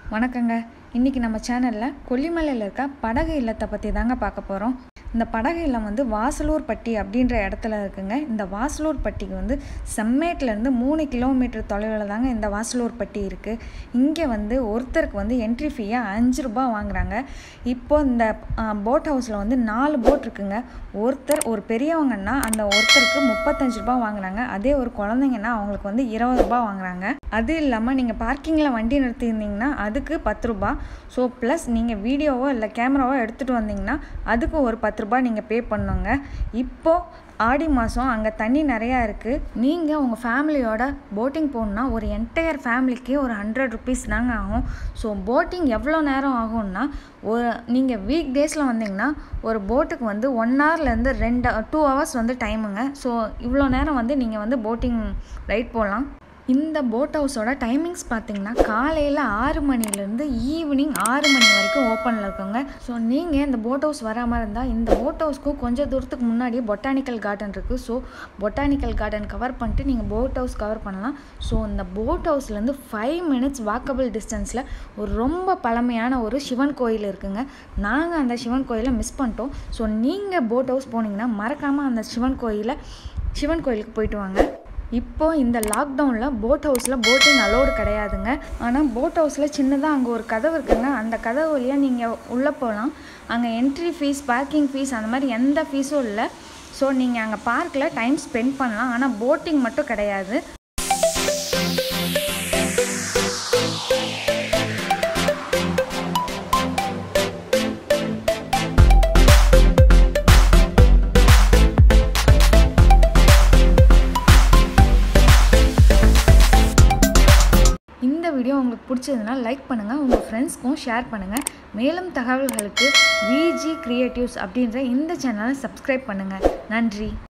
வணக்கங்க. இன்றைக்கி நம்ம சேனலில் கொல்லிமலையில் இருக்க படகு இல்லத்தை பற்றி தாங்க பார்க்க போகிறோம். இந்த படகு இல்லம் வந்து வாசலூர்பட்டி அப்படின்ற இடத்துல இருக்குங்க. இந்த வாசலூர்பட்டிக்கு வந்து செம்மேட்லேருந்து 3 கிலோமீட்டர் தொலைவில் தாங்க இந்த வாசலூர்பட்டி இருக்குது. இங்கே வந்து ஒருத்தருக்கு வந்து என்ட்ரி ஃபீயாக 5 ரூபா வாங்குகிறாங்க. இப்போது இந்த போட் ஹவுஸில் வந்து 4 போட் இருக்குங்க. ஒரு பெரியவங்கன்னா அந்த ஒருத்தருக்கு 35 ரூபா வாங்குறாங்க. அதே ஒரு குழந்தைங்கன்னா அவங்களுக்கு வந்து 20 ரூபா வாங்குறாங்க. அது இல்லாமல் நீங்கள் பார்க்கிங்கில் வண்டி நிறுத்தியிருந்தீங்கன்னா அதுக்கு 10 ரூபா. ஸோ ப்ளஸ் நீங்கள் வீடியோவோ இல்லை கேமராவோ எடுத்துகிட்டு வந்தீங்கன்னா அதுக்கு ஒரு 10 ரூபா நீங்கள் பே பண்ணுங்க. இப்போது ஆடி மாதம் அங்கே தண்ணி நிறையா இருக்குது. நீங்கள் உங்கள் ஃபேமிலியோட போட்டிங் போகணுன்னா ஒரு என்டையர் ஃபேமிலிக்கு ஒரு 100 ருபீஸ் தாங்க ஆகும். ஸோ போட்டிங் எவ்வளோ நேரம் ஆகும்னா நீங்கள் வீக் டேஸில் வந்தீங்கன்னா ஒரு போட்டுக்கு வந்து 1 ஹவர்லேருந்து 2 ஹவர்ஸ் வந்து டைமுங்க. ஸோ இவ்வளோ நேரம் வந்து நீங்கள் வந்து போட்டிங் ரைட் போகலாம். இந்த போட் ஹவுஸோட டைமிங்ஸ் பார்த்திங்கன்னா காலையில் 6 மணிலேருந்து ஈவினிங் 6 மணி வரைக்கும் ஓப்பனில் இருக்குங்க. ஸோ நீங்கள் இந்த போட் ஹவுஸ் வராமல் இருந்தால் இந்த போட் ஹவுஸ்க்கும் கொஞ்சம் தூரத்துக்கு முன்னாடியே பொட்டானிக்கல் கார்டன் இருக்குது. ஸோ பொட்டானிக்கல் கார்டன் கவர் பண்ணிட்டு நீங்கள் போட் ஹவுஸ் கவர் பண்ணலாம். ஸோ இந்த போட் ஹவுஸ்லேருந்து 5 மினிட்ஸ் வாக்கபிள் டிஸ்டன்ஸில் ஒரு ரொம்ப பழமையான ஒரு சிவன் கோயில் இருக்குங்க. நாங்கள் அந்த சிவன் கோயிலை மிஸ் பண்ணிட்டோம். ஸோ நீங்கள் போட் ஹவுஸ் போனீங்கன்னா மறக்காமல் அந்த சிவன் கோயிலுக்கு போயிட்டு வாங்க. இப்போது இந்த லாக்டவுனில் போட் ஹவுஸில் போட்டிங் அலோடு கிடையாதுங்க. ஆனால் போட் ஹவுஸில் சின்னதாக அங்கே ஒரு கதவு இருக்குங்க. அந்த கதவு வழியாக நீங்கள் உள்ளே போகலாம். அங்கே என்ட்ரி ஃபீஸ், பார்க்கிங் ஃபீஸ் அந்த மாதிரி எந்த ஃபீஸும் இல்லை. ஸோ நீங்கள் அங்கே பார்க்கில் டைம் ஸ்பெண்ட் பண்ணலாம். ஆனால் போட்டிங் மட்டும் கிடையாது. இந்த வீடியோ உங்களுக்கு பிடிச்சதுன்னா லைக் பண்ணுங்கள், உங்கள் ஃப்ரெண்ட்ஸ்க்கும் ஷேர் பண்ணுங்கள். மேலும் தகவல்களுக்கு விஜி கிரியேட்டிவ்ஸ் அப்படின்ற இந்த சேனலை சப்ஸ்கிரைப் பண்ணுங்கள். நன்றி.